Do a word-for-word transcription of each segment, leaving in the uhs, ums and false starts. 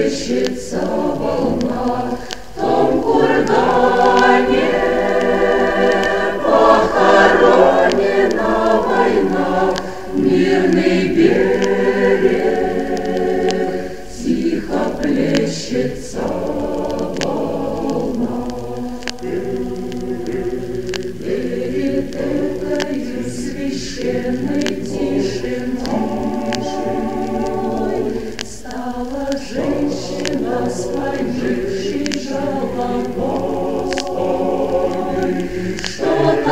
плещется волна в том кургане, похоронена война, мирный берег, тихо плещется волна. Перед этой священной тишиной стала женщина с поникшей головой, что-то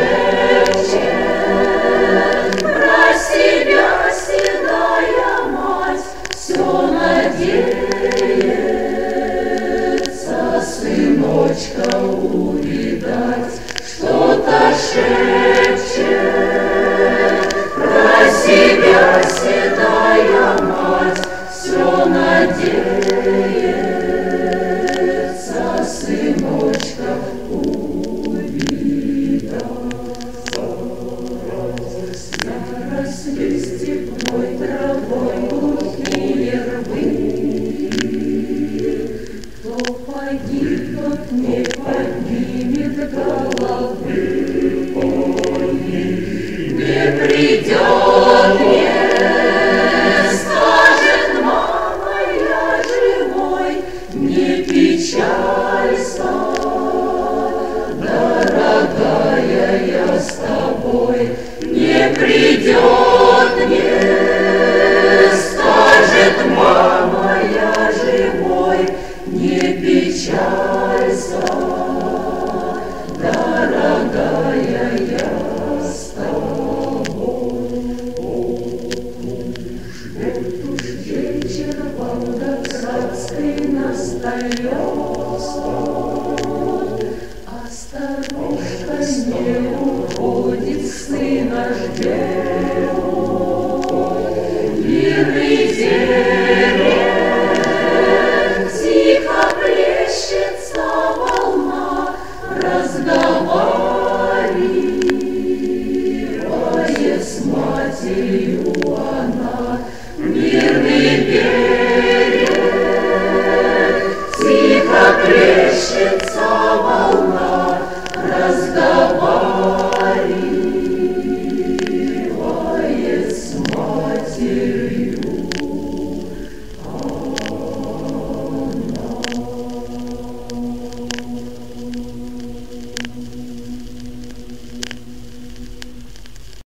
шепчет про себя седая мать, все надеется сыночка увидать, что-то шепчет про себя седая мать, все надеется сыночка увидать. Заросли степной травой глухие рвы, кто погиб, тот не поднимет головы. Не придет, не скажет, мама, я живой, не печалься, дорогая, я с тобой. Не придет, не скажет, мама, я живой, не печалься, дорогая, я с тобой. Вот уж вечер волгоградской настает, а старушка не